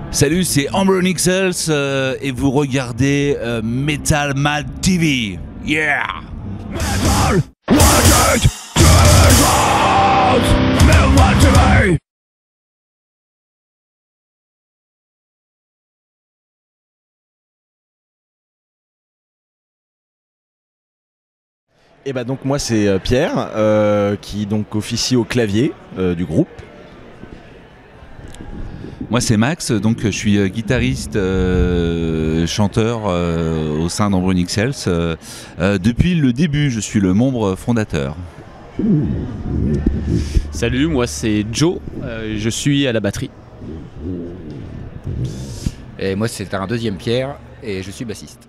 Salut, c'est Ambronixels et vous regardez Metal Mad TV. Yeah! Metal Mad TV! Et bah donc moi c'est Pierre qui donc officie au clavier du groupe. Moi c'est Max, donc je suis guitariste, chanteur au sein d'Ambronixels. Depuis le début, je suis le membre fondateur. Salut, moi c'est Joe, je suis à la batterie. Et moi c'est un deuxième Pierre et je suis bassiste.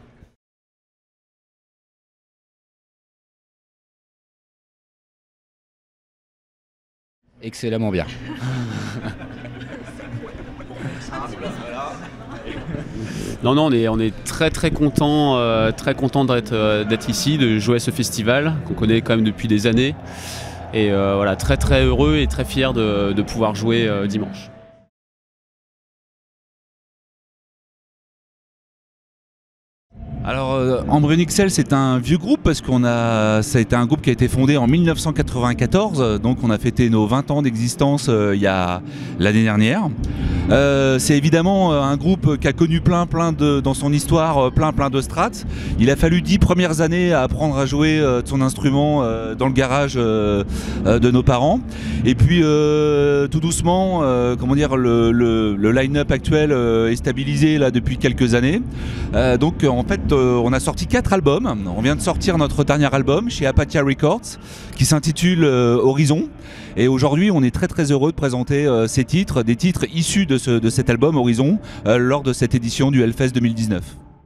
Excellemment bien. Non, on est très content d'être ici, de jouer à ce festival qu'on connaît quand même depuis des années. Et voilà, très heureux et très fier de pouvoir jouer dimanche. Alors Ambronixels c'est un vieux groupe parce ça a été un groupe qui a été fondé en 1994, donc on a fêté nos 20 ans d'existence il y a l'année dernière. C'est évidemment un groupe qui a connu dans son histoire plein de strates. Il a fallu 10 premières années à apprendre à jouer de son instrument dans le garage de nos parents. Et puis tout doucement, le line-up actuel est stabilisé là depuis quelques années. Donc en fait on a sorti 4 albums. On vient de sortir notre dernier album chez Apatia Records qui s'intitule Horizon. Et aujourd'hui on est très heureux de présenter ces titres, des titres issus de cet album Horizon lors de cette édition du Hellfest 2019.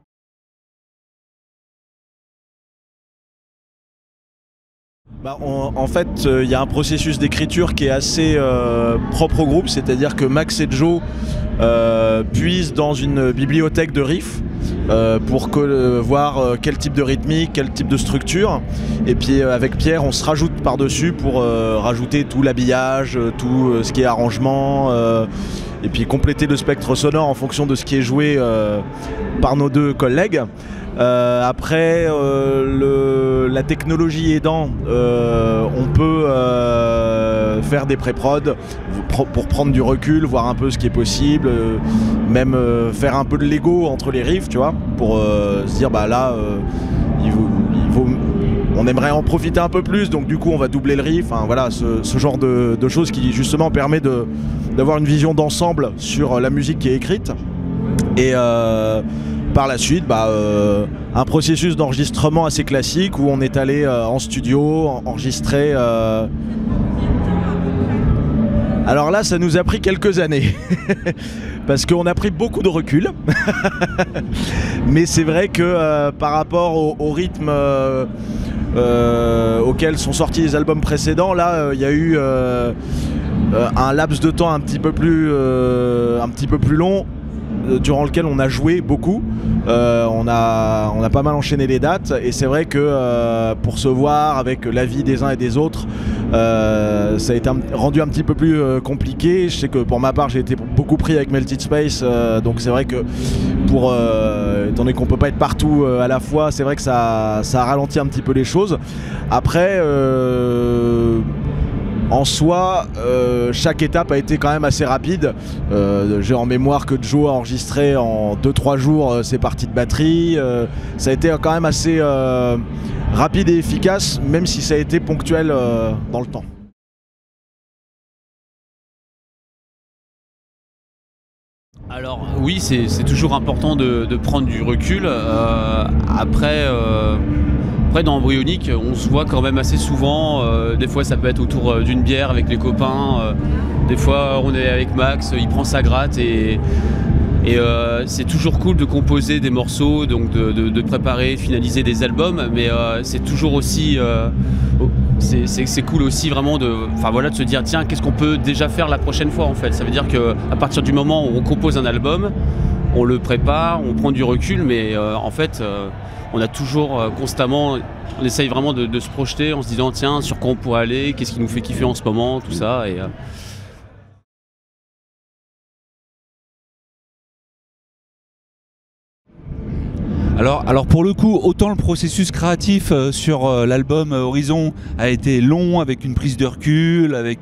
En fait, il y a un processus d'écriture qui est assez propre au groupe, c'est-à-dire que Max et Joe puisent dans une bibliothèque de riffs pour voir quel type de rythmique, quel type de structure. Et puis avec Pierre, on se rajoute par-dessus pour rajouter tout l'habillage, tout ce qui est arrangement, et puis compléter le spectre sonore en fonction de ce qui est joué par nos deux collègues. Après, la technologie aidant, on peut faire des pré-prod pour prendre du recul, voir un peu ce qui est possible, même faire un peu de Lego entre les riffs, tu vois, pour se dire bah là, on aimerait en profiter un peu plus, donc du coup on va doubler le riff, hein, voilà, ce genre de choses qui justement permet d'avoir une vision d'ensemble sur la musique qui est écrite. Et par la suite, un processus d'enregistrement assez classique où on est allé en studio, enregistrer. Alors là, ça nous a pris quelques années parce qu'on a pris beaucoup de recul. Mais c'est vrai que par rapport au rythme auquel sont sortis les albums précédents, là, il y a eu un laps de temps un petit peu plus long, durant lequel on a joué beaucoup. On a pas mal enchaîné les dates et c'est vrai que pour se voir avec l'avis des uns et des autres, ça a été rendu un petit peu plus compliqué. Je sais que pour ma part j'ai été beaucoup pris avec Melted Space, donc c'est vrai que étant donné qu'on peut pas être partout à la fois, c'est vrai que ça a ralenti un petit peu les choses. Après en soi, chaque étape a été quand même assez rapide. J'ai en mémoire que Joe a enregistré en 2-3 jours ses parties de batterie. Ça a été quand même assez rapide et efficace, même si ça a été ponctuel dans le temps. Alors oui, c'est toujours important de prendre du recul. Après dans Embryonique, on se voit quand même assez souvent. Des fois ça peut être autour d'une bière avec les copains. Des fois on est avec Max, il prend sa gratte et c'est toujours cool de composer des morceaux, donc de préparer, finaliser des albums. Mais c'est toujours aussi c'est cool aussi vraiment de se dire tiens, qu'est-ce qu'on peut déjà faire la prochaine fois en fait. Ça veut dire qu'à partir du moment où on compose un album, on le prépare, on prend du recul, mais en fait on a toujours constamment, on essaye vraiment de se projeter en se disant tiens, sur quoi on pourrait aller, qu'est-ce qui nous fait kiffer en ce moment, tout ça. Alors pour le coup, autant le processus créatif sur l'album Horizon a été long, avec une prise de recul, avec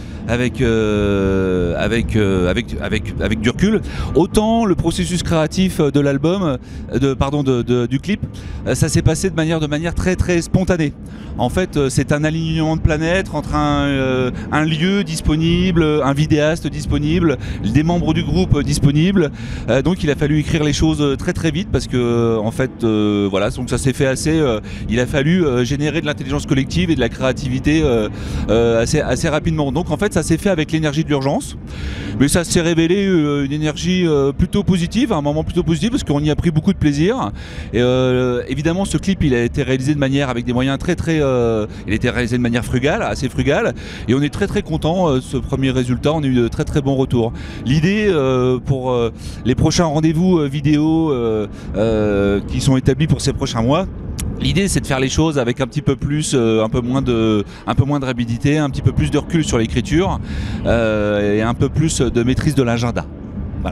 du recul, autant le processus créatif de l'album, du clip, ça s'est passé de manière très très spontanée. En fait, c'est un alignement de planètes entre un lieu disponible, un vidéaste disponible, des membres du groupe disponibles. Donc il a fallu écrire les choses très très vite parce que en fait, voilà, donc ça s'est fait assez. Il a fallu générer de l'intelligence collective et de la créativité assez rapidement. Donc en fait, ça s'est fait avec l'énergie de l'urgence, mais ça s'est révélé une énergie plutôt positive, un moment plutôt positif parce qu'on y a pris beaucoup de plaisir. Et, évidemment, ce clip, il a été réalisé de manière avec des moyens très il a été réalisé de manière frugale, assez frugale, et on est très content de ce premier résultat. On a eu de très bons retours. L'idée pour les prochains rendez-vous vidéo qui sont établis pour ces prochains mois, l'idée, c'est de faire les choses avec un petit peu plus, un peu moins de rapidité, un petit peu plus de recul sur l'écriture et un peu plus de maîtrise de l'agenda. Voilà.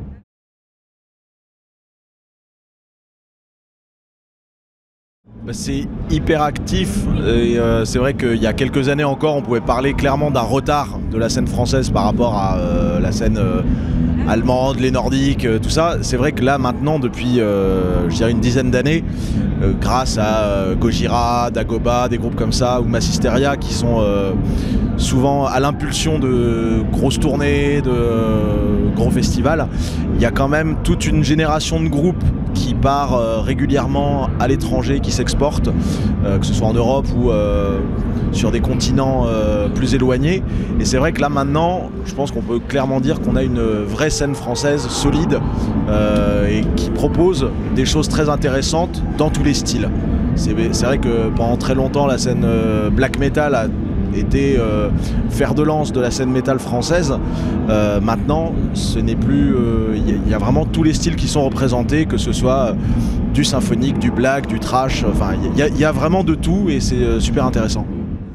C'est hyper actif et c'est vrai qu'il y a quelques années encore, on pouvait parler clairement d'un retard de la scène française par rapport à la scène allemande, les nordiques, tout ça. C'est vrai que là maintenant, depuis je dirais une dizaine d'années, grâce à Gojira, Dagoba, des groupes comme ça, ou Massisteria, qui sont souvent à l'impulsion de grosses tournées, de gros festivals, il y a quand même toute une génération de groupes qui part régulièrement à l'étranger, qui s'exportent, que ce soit en Europe ou sur des continents plus éloignés. Et c'est vrai que là maintenant, je pense qu'on peut clairement dire qu'on a une vraie scène française solide et qui propose des choses très intéressantes dans tous les styles. C'est vrai que pendant très longtemps, la scène black metal a été fer de lance de la scène métal française. Maintenant, ce n'est plus. Il y a vraiment tous les styles qui sont représentés, que ce soit du symphonique, du black, du thrash. Enfin, il y a vraiment de tout et c'est super intéressant.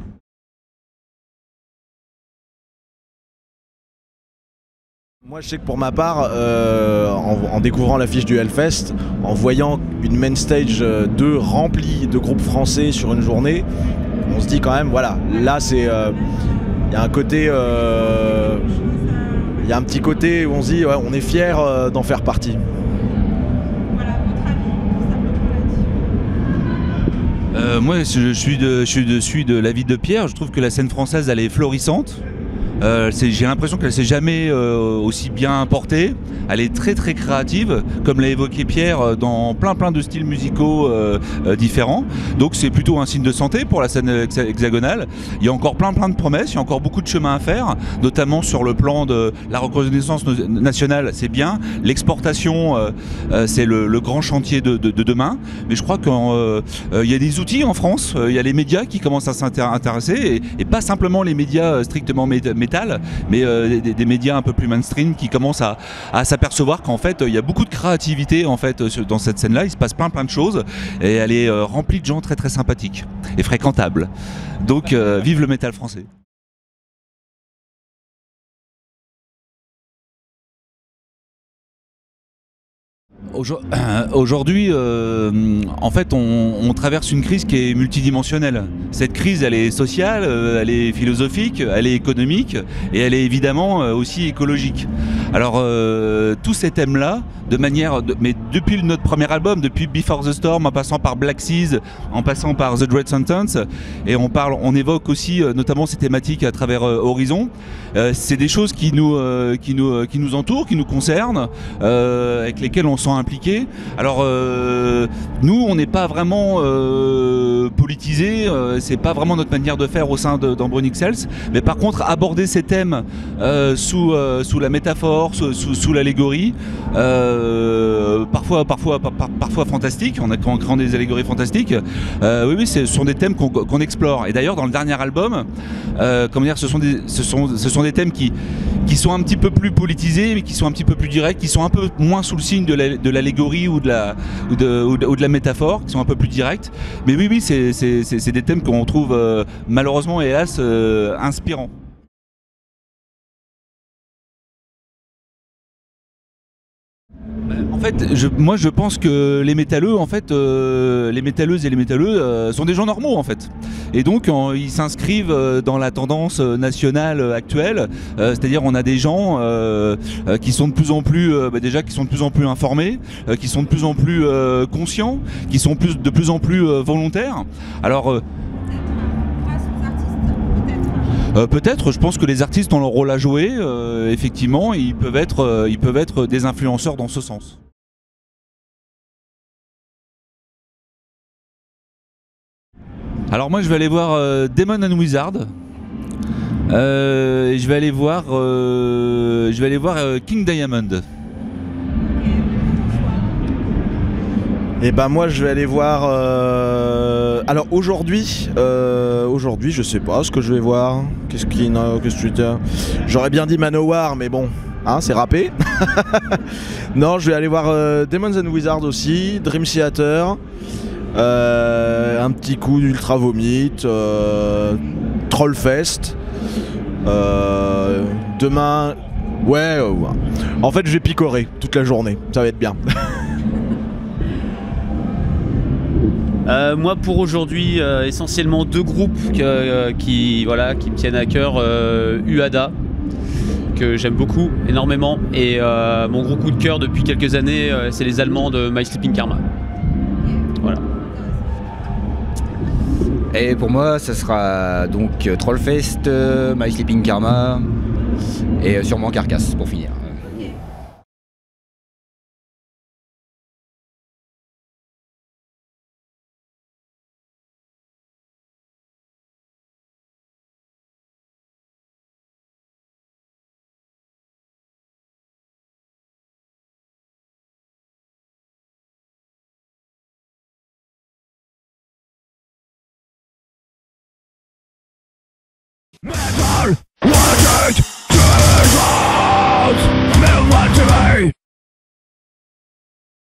Moi, je sais que pour ma part, en découvrant l'affiche du Hellfest, en voyant une main stage 2 remplie de groupes français sur une journée, on se dit quand même, voilà, là c'est, il y a un côté, il y a un petit côté où on se dit, ouais, on est fier d'en faire partie. Moi, je suis de l'avis de Pierre. Je trouve que la scène française, elle est florissante. J'ai l'impression qu'elle s'est jamais aussi bien portée. Elle est très créative, comme l'a évoqué Pierre, dans plein de styles musicaux différents. Donc c'est plutôt un signe de santé pour la scène hexagonale. Il y a encore plein de promesses, il y a encore beaucoup de chemin à faire, notamment sur le plan de la reconnaissance nationale, c'est bien. L'exportation, c'est le grand chantier de demain. Mais je crois qu'il y a des outils en France, il y a les médias qui commencent à s'intéresser, et pas simplement les médias strictement métal, mais des médias un peu plus mainstream qui commencent à s'apercevoir qu'en fait il y a beaucoup de créativité en fait dans cette scène-là. Il se passe plein de choses et elle est remplie de gens très sympathiques et fréquentables. Donc vive le métal français. Aujourd'hui, en fait, on traverse une crise qui est multidimensionnelle. Cette crise, elle est sociale, elle est philosophique, elle est économique et elle est évidemment aussi écologique. Alors, tous ces thèmes-là, mais depuis notre premier album, depuis Before the Storm, en passant par Black Seas, en passant par The Dread Sentence, et on évoque aussi notamment ces thématiques à travers Horizon. C'est des choses qui nous entourent, qui nous concernent, avec lesquelles on se sent impliqué. Alors nous, on n'est pas vraiment politisé, c'est pas vraiment notre manière de faire au sein d'Embryonic Cells, mais par contre aborder ces thèmes sous la métaphore, sous l'allégorie, parfois fantastiques, en créant des allégories fantastiques. Oui, ce sont des thèmes qu'on explore. Et d'ailleurs, dans le dernier album, comment dire, ce sont des thèmes qui sont un petit peu plus politisés, mais qui sont un petit peu plus directs, qui sont un peu moins sous le signe de l'allégorie ou de la métaphore, qui sont un peu plus directs. Mais oui, c'est des thèmes qu'on trouve malheureusement, hélas, inspirants. En fait, moi je pense que les métalleux, en fait, les métalleuses et les métalleux sont des gens normaux en fait. Et donc ils s'inscrivent dans la tendance nationale actuelle, c'est-à-dire on a des gens qui sont de plus en plus, déjà qui sont de plus en plus informés, qui sont de plus en plus conscients, qui sont de plus en plus volontaires. Alors peut-être, je pense que les artistes ont leur rôle à jouer, effectivement, ils peuvent être des influenceurs dans ce sens. Alors moi je vais aller voir Demon and Wizard, et je vais aller voir King Diamond. Et ben moi je vais aller voir. Alors aujourd'hui, je sais pas ce que je vais voir. Qu'est-ce que tu as? J'aurais bien dit Manowar, mais bon, hein, c'est râpé. Non, je vais aller voir Demons and Wizards aussi, Dream Theater, un petit coup d'Ultra Vomit, Trollfest. Demain, ouais. En fait, je vais picorer toute la journée. Ça va être bien. Moi pour aujourd'hui essentiellement 2 groupes qui me tiennent à cœur, UADA que j'aime beaucoup énormément et mon gros coup de cœur depuis quelques années c'est les Allemands de My Sleeping Karma. Voilà. Et pour moi, ça sera donc Trollfest, My Sleeping Karma et sûrement Carcass pour finir. Metal!